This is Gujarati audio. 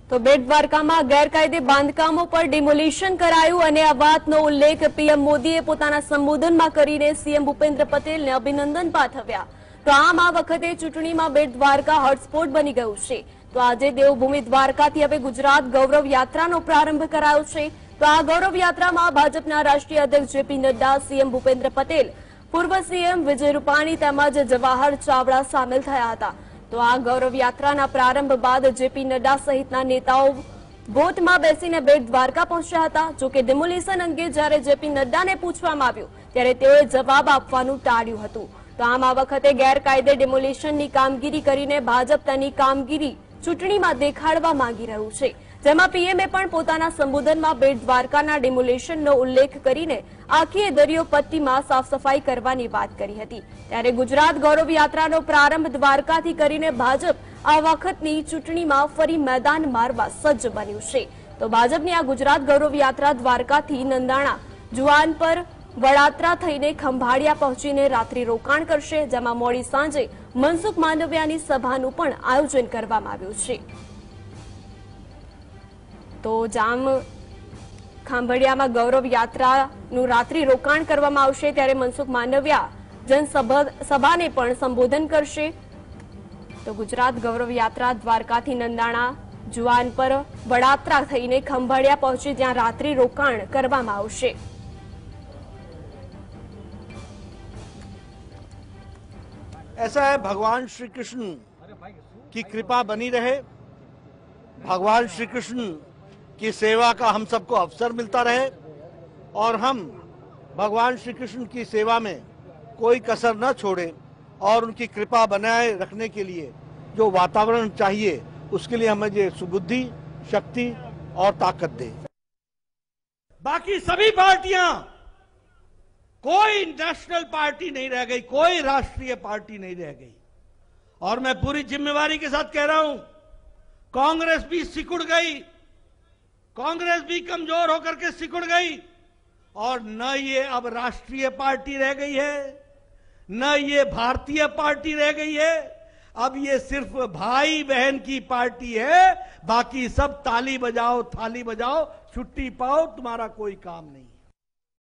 તો બેટ દ્વારકામાં ગેરકાયદે બાંધકામો પર ડિમોલિશન કરાયું અને આ વાતનો ઉલ્લેખ પીએમ મોદીએ પોતાના સંબોધનમાં કરીને સીએમ ભૂપેન્દ્ર પટેલને અભિનંદન પાઠવ્યા. તો આમ આ વખતે ચૂંટણીમાં બેટ દ્વારકા હોટસ્પોટ બની ગયું છે. તો આજે દેવભૂમિ દ્વારકાથી હવે ગુજરાત ગૌરવ યાત્રાનો પ્રારંભ કરાયો છે. તો આ ગૌરવ યાત્રામાં ભાજપના રાષ્ટ્રીય અધ્યક્ષ જેપી નડ્ડા, સીએમ ભૂપેન્દ્ર પટેલ, પૂર્વ સીએમ વિજય રૂપાણી તેમજ જવાહર ચાવડા સામેલ થયા હતા. તો આ ગૌરવ યાત્રાના પ્રારંભ બાદ જેપી નડ્ડા સહિતના નેતાઓ બોટમાં બેસીને બેટ દ્વારકા પહોંચ્યા હતા. જોકે ડિમોલિશન અંગે જ્યારે જેપી નડ્ડાને પૂછવામાં આવ્યું ત્યારે તેઓએ જવાબ આપવાનું ટાળ્યું હતું. તો આમ આ વખતે ગેરકાયદે ડિમોલિશનની કામગીરી કરીને ભાજપ તેની કામગીરી ચૂંટણીમાં દેખાડવા માંગી રહ્યું છે. જેમાં પીએમએ પણ પોતાના સંબોધનમાં બેટ દ્વારકાના ડિમોલિશનનો ઉલ્લેખ કરીને આખી દરિયો પટ્ટીમાં સાફ સફાઈ કરવાની વાત કરી હતી. ત્યારે ગુજરાત ગૌરવ યાત્રાનો પ્રારંભ દ્વારકાથી કરીને ભાજપ આ વખતની ચૂંટણીમાં ફરી મેદાન મારવા સજ્જ બન્યું છે. તો ભાજપની આ ગુજરાત ગૌરવ યાત્રા દ્વારકાથી નંદાણા, જુવાન પર વડાત્રા થઈને ખંભાળિયા પહોંચીને રાત્રિ રોકાણ કરશે. જેમાં મોડી સાંજે મનસુખ માંડવિયાની સભાનું પણ આયોજન કરવામાં આવ્યું છે. તો જામ ખાંભળિયામાં ગૌરવ યાત્રાનું રાત્રિ રોકાણ કરવામાં આવશે. ત્યારે મનસુખ માંડવિયા જનસભાને પણ સંબોધન કરશે. તો ગુજરાત ગૌરવ યાત્રા દ્વારકાથી નંદાણા, જુવાન પર વડાત્રા થઈને ખંભાળિયા પહોંચી જ્યાં રાત્રિ રોકાણ કરવામાં આવશે. ऐसा है, भगवान श्री कृष्ण की कृपा बनी रहे, भगवान श्री कृष्ण की सेवा का हम सबको अवसर मिलता रहे और हम भगवान श्री कृष्ण की सेवा में कोई कसर न छोड़े और उनकी कृपा बनाए रखने के लिए जो वातावरण चाहिए उसके लिए हमें ये सुबुद्धि, शक्ति और ताकत दे. बाकी सभी पार्टियां, कोई नेशनल पार्टी नहीं रह गई, कोई राष्ट्रीय पार्टी नहीं रह गई. और मैं पूरी जिम्मेवारी के साथ कह रहा हूं, कांग्रेस भी सिकुड़ गई, कांग्रेस भी कमजोर होकर के सिकुड़ गई और न ये अब राष्ट्रीय पार्टी रह गई है, न ये भारतीय पार्टी रह गई है. अब ये सिर्फ भाई बहन की पार्टी है. बाकी सब ताली बजाओ, थाली बजाओ, छुट्टी पाओ, तुम्हारा कोई काम नहीं.